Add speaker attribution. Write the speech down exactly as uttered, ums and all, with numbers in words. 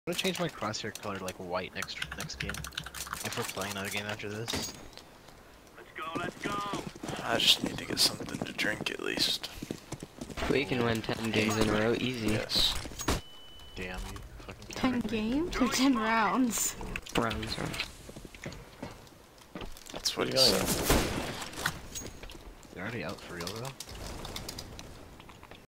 Speaker 1: I'm gonna change my crosshair color to like white next next game. If we're playing another game after this.
Speaker 2: Let's go, let's go!
Speaker 3: I just need to get something to drink at least.
Speaker 4: We can win ten games in a row, easy.
Speaker 3: Yes.
Speaker 1: Damn you fucking
Speaker 5: Ten games or ten rounds?
Speaker 4: Rounds, rounds.
Speaker 3: That's what he said.
Speaker 1: They're already out for real though.